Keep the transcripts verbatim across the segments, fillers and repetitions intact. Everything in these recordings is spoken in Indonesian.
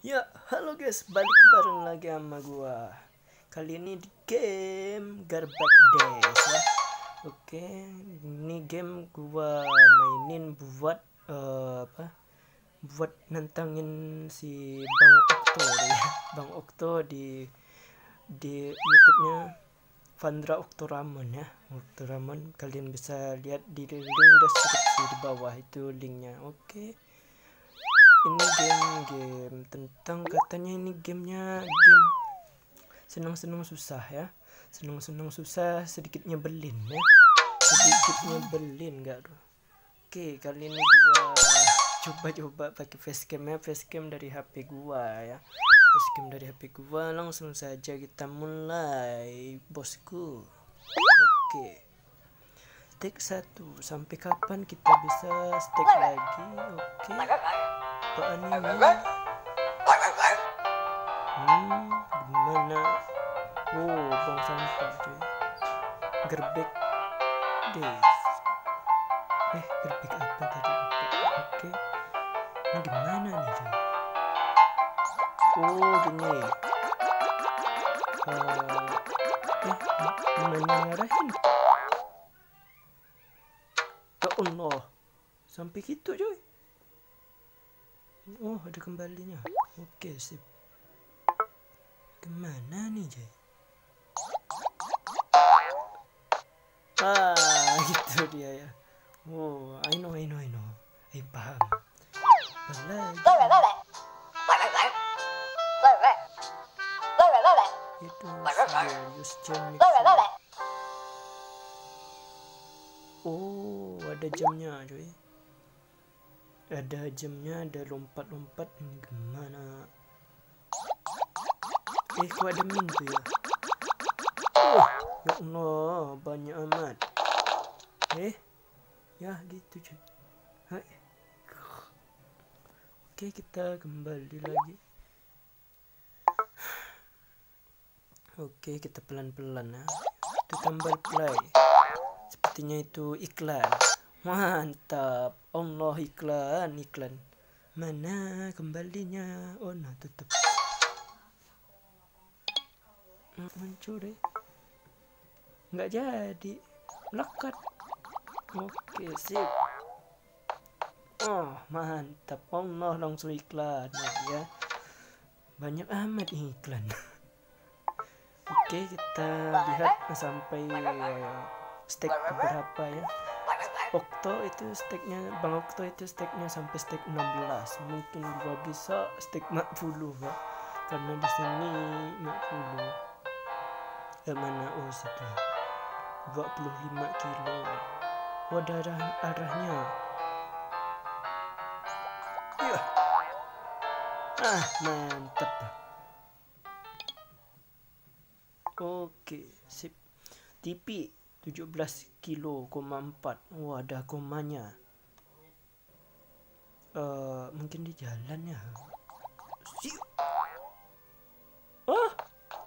Ya, halo guys, balik bareng lagi sama gua. Kali ini di game Garbage Days ya. Oke, ini game gua mainin buat uh, apa? Buat nantangin si Bang Okto ya. Bang Okto di di YouTube-nya Vandra Oktoramon ya. Oktoramon, kalian bisa lihat di link deskripsi di bawah itu linknya. Oke. Ini game-game tentang, katanya ini gamenya game senang-senang susah ya, senang-senang susah sedikit nyebelin ya, sedikit nyebelin enggak tuh. Oke, kali ini gua coba-coba pakai facecam ya, facecam dari H P gua ya, facecam dari H P gua. Langsung saja kita mulai bosku. Oke, stake satu, sampai kapan kita bisa stake lagi? Oke, apaan ini? Hmm, gimana? Oh, bang sampah cuy. Gerbek Days. Eh, gerbek apa tadi? Oke. Ini gimana nih cuy? Oh, gini. Uh, eh, gimana ngarahin? Ya Allah. Sampai gitu cuy. Oh, ada kembalinya. Oke, sip. Kemana nih cuy? Ah, gitu dia ya. Oh, I know, I know, I know. Eh, paham. Apalagi? Itu serius jam. Oh, ada jamnya cuy. Ada jamnya, ada lompat-lompat. Ini gimana? Eh, kok ada min tuh ya? Oh, ya Allah, banyak amat. Eh, ya gitu cuy. Hai. Oke, kita kembali lagi. Oke, kita pelan-pelan ya. Itu tombol play. Sepertinya itu iklan. Mantap. Allah, iklan, iklan. Mana kembalinya? Oh, nah tutup. Mencuri. Nggak jadi. Lekat. Oke, sip. Oh, mantap. Allah, langsung iklan ya. Banyak amat iklan. Oke, kita lihat sampai uh, stake berapa ya. Okto itu stake-nya, Bang Okto itu stake-nya sampai stake enam belas. Mungkin gua bisa stake empat puluh ya. Karena di sini empat puluh. Eh, mana? Oh, situ. dua puluh lima kilo. Oh, ada arah arahnya. Iya. Ah, mantap. Oke, sip. T P tujuh belas kilo koma empat. Wah, ada komanya. Uh, mungkin di jalan ya. Siap. Oh.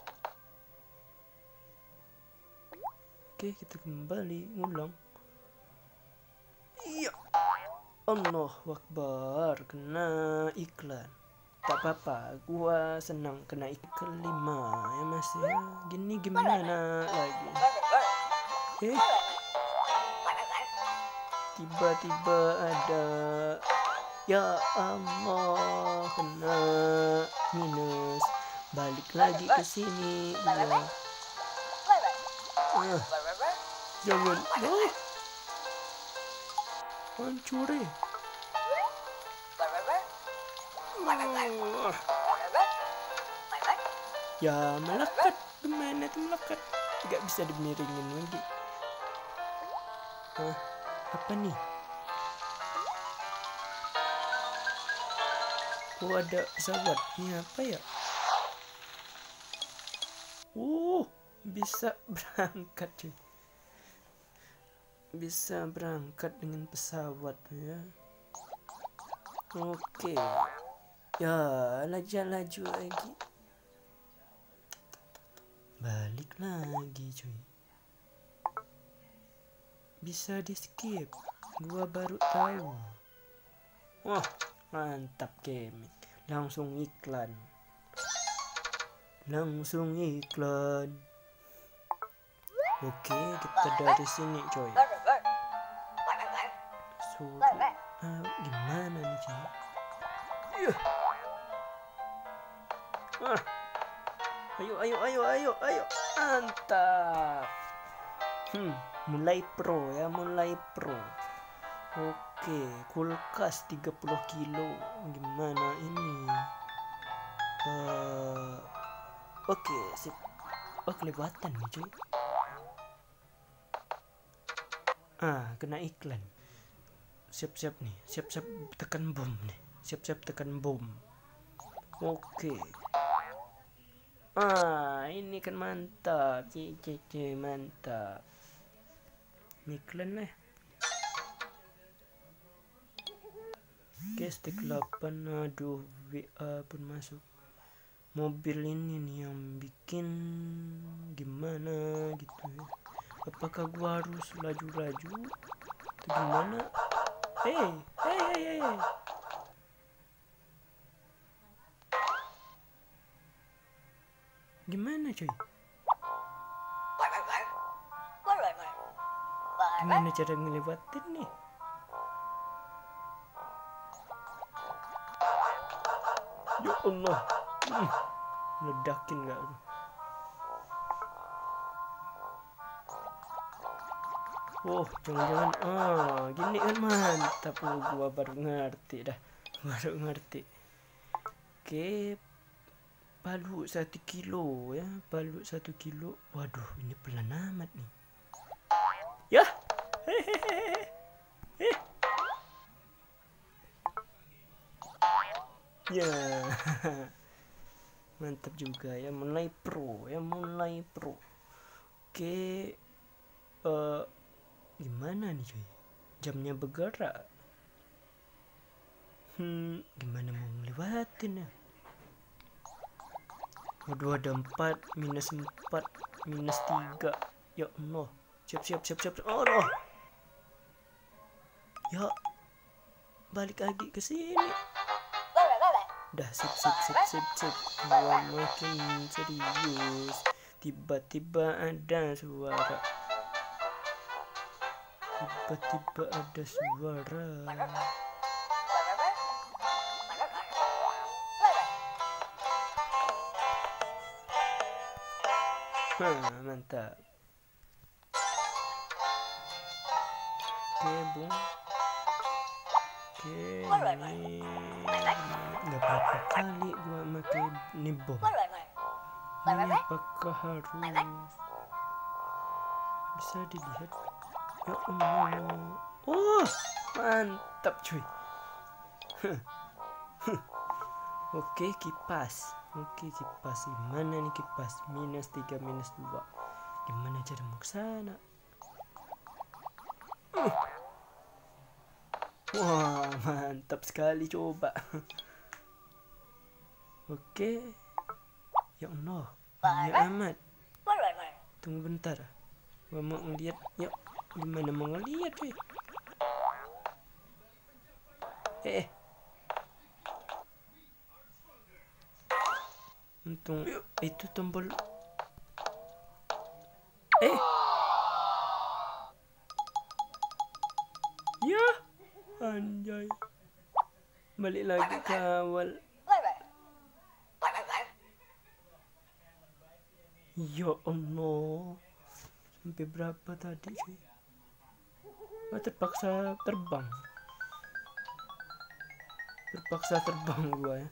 Oke, kita kembali ngulang. Iya. Allahu Akbar, kena iklan. Tak apa-apa, gua senang kena iklan lima ya masih ya. Gini gimana lagi? Eh, tiba-tiba ada, ya Allah, kena minus. Balik lagi ke sini gua. Ah, jangan, oh, hancuri. Oh. Ya melekat, gimana tuh melekat? Gak bisa dimiringin lagi. Hah, apa nih? Oh, ada pesawat. Ini apa ya? Uh, bisa berangkat cuy. Bisa berangkat dengan pesawat ya. Oke. Ya, laju-laju lagi. Balik lagi cuy. Bisa di skip. Gua baru tahu. Wah, mantap game. Langsung iklan. Langsung iklan. Oke, kita dari sini coy. Suruh ah, gimana nih coy? Iya. Ah. Ayo, ayo, ayo, ayo, ayo. Mantap. Hmm, mulai pro ya, mulai pro. Oke, kulkas tiga puluh kilo. Gimana ini? Uh, Oke, sip. Oh, kelewatan nih cuy. Ah, kena iklan. Siap-siap nih, siap-siap tekan bom nih. Siap-siap tekan bom. Oke. Ah, ini kan mantap. Cici, mantap. Iklan lah. Oke, stick delapan. Aduh, W A pun masuk. Mobil ini nih yang bikin gimana gitu ya. Apakah gua harus laju-laju atau gimana? Hei, hei, hei, hei. Gimana cuy? Gimana cara ngelewatin nih? Ya Allah. Hmm. Ledakin gak tuh? Oh, jangan-jangan ah gini kan mantap. Oh, gua baru ngerti dah. Baru ngerti. Oke. Palu satu kilo ya. Palu satu kilo. Waduh, ini pelan amat nih. Ya. Hehehe. Eh. Ya. Mantap juga ya, mulai pro ya, mulai pro. Oke. Uh, gimana nih cuy? Jamnya bergerak. Hmm, gimana mau ngelewatin ya? Waduh, ada empat, minus empat, minus tiga. Ya Allah. Siap, siap, siap, siap. Oh no. Ya. Balik lagi ke sini. Dah, sip, sip, sip, sip, sip. Gua makin serius. Tiba-tiba ada suara. Tiba-tiba ada suara. Hah, mantap. Oke, bung. Oke, ini nggak berapa kali gua pakai ini bom. Ini apakah harus bisa dilihat? Ya Allah. Oh, mantap cuy. Oke, kipas. Oke, kipas. Gimana nih kipas? Minus tiga, minus dua. Gimana cara mau kesana? Uh. Wah, mantap sekali, coba. Oke. Ya Allah, banyak amat. Tunggu bentar. Gua mau ngeliat. Yuk, gimana mau ngeliat, cuy? Eh. Untung itu tombol. Eh. Ya. Anjay. Balik lagi ke awal. Ya Allah. Sampai berapa tadi cuy? Oh, terpaksa terbang. Terpaksa terbang gua ya.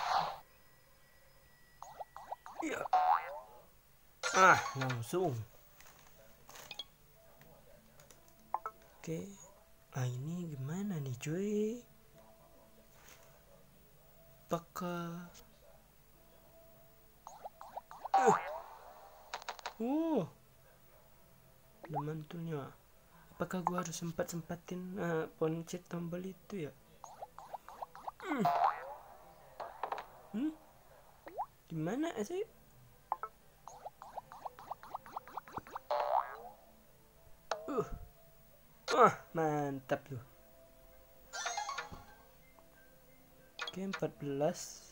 Ya. Ah, langsung. Oke. Ah, ini gimana nih cuy? Apakah uh. Uh. Mantulnya. Apakah gua harus sempat-sempatin uh, pencet tombol itu ya? Hmm. Hmm? Gimana sih? Uh. Wah, mantap tuh. Oke, empat belas.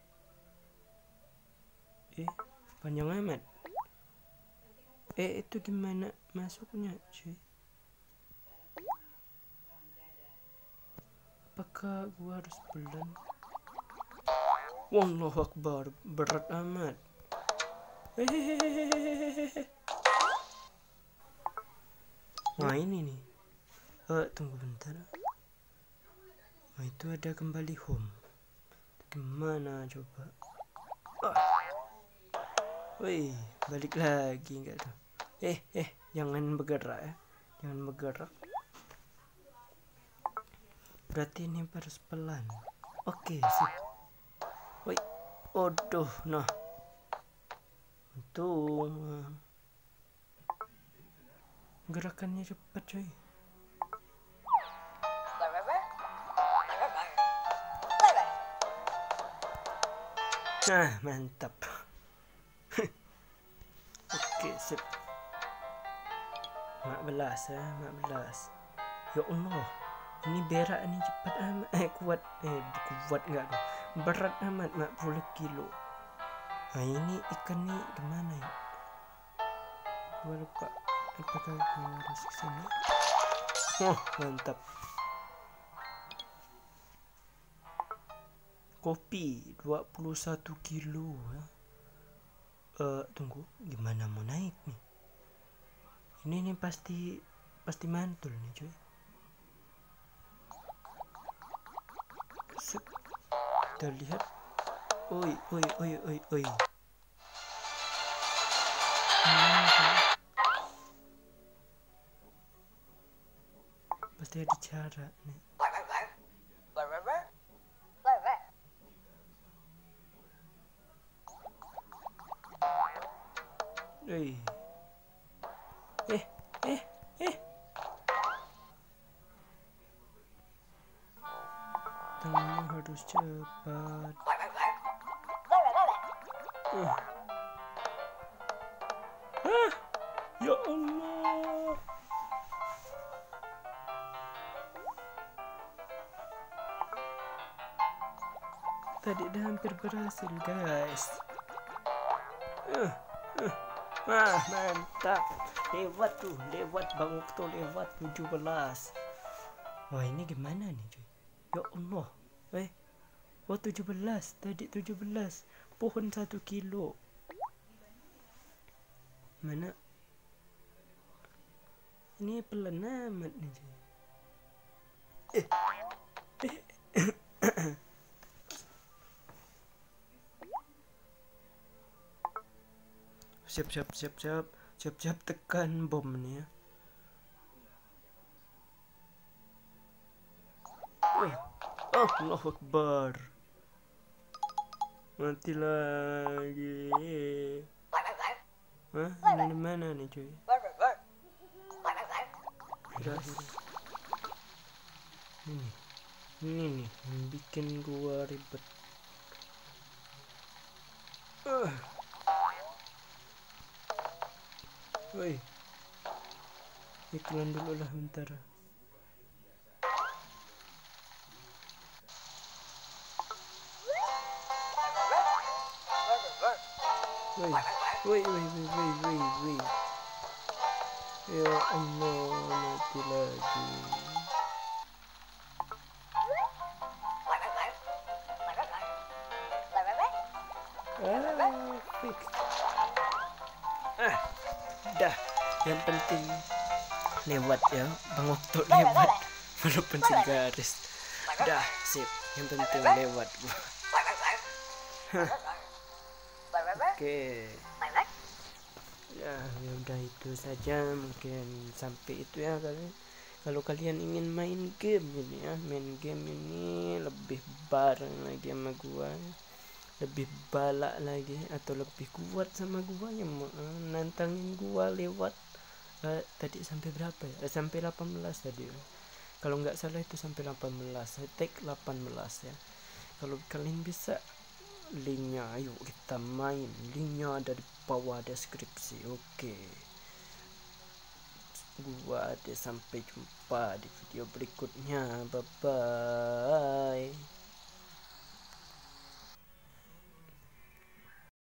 Eh, panjang amat. Eh, itu gimana masuknya, cuy? Apakah gua harus pelan? Wallahu Akbar, berat amat. Hehehehe. Nah ini nih. Eh, tunggu bentar. Nah itu ada kembali home. Gimana coba? Ah. Wih, balik lagi enggak tuh? Eh, eh, jangan bergerak ya. Jangan bergerak. Berarti ini harus pelan. Oke, sip. Wih, waduh, nah. Untung. Gerakannya cepat, coy. Nah, mantap. Oke, sip. empat belas ya, empat belas. Ya Allah. Ini berak nih cepat amat. Eh kuat. Eh kuat enggak tuh. Berat amat empat puluh kilo. Nah ini ikan nih gimana ya? Gua lupa. Apakah gua harus kesini? Oh mantap. Kopi dua puluh satu kilo ya. Uh, tunggu. Gimana mau naik nih? Ini nih pasti pasti mantul nih cuy. Sip. Kita lihat. Oi, oi, oi, oi, oi. Hmm, pasti ada cara nih. Oi. Eh, eh, eh. Tangannya harus cepat. Uh. Ah, ya Allah. Tadi dah hampir berhasil, guys. Uh, uh. Wah, mantap. Lewat tuh, lewat Bang Okto, lewat tujuh belas. Wah, ini gimana nih, cuy? Ya Allah. Eh. Oh, tujuh belas. Tadi tujuh belas. Pohon satu kilo. Mana? Ini pelan amat nih, cuy. Eh. Eh. Siap, siap, siap, siap. Siap, siap tekan bom nih ya. Oh, oh Allahu Akbar. Mati lagi. Hah? Ini mana nih cuy? Terakhir. Ini, ini nih yang bikin gua ribet. Uh. Woi, iklan dulu lah bentar. Woi, woi, woi, woi, woi, woi, woi. Ya Allah, mati lagi. Ah, fix. Ah, dah. Yang penting lewat ya, Bang Okto lewat. Walaupun segaris. Dah, sip. Yang penting lewat gua. Oke. Ya, ya udah itu saja, mungkin sampai itu ya kalian. Kalau kalian ingin main game ini ya, main game ini lebih bareng lagi sama gua, lebih balak lagi atau lebih kuat sama gua yang uh, nantangin gua lewat uh, tadi sampai berapa ya? Uh, sampai delapan belas tadi. Kalau nggak salah itu sampai delapan belas. Saya take delapan belas ya. Kalau kalian bisa, linknya ayo kita main, linknya ada di bawah deskripsi. Oke, gua ada, sampai jumpa di video berikutnya. Bye bye.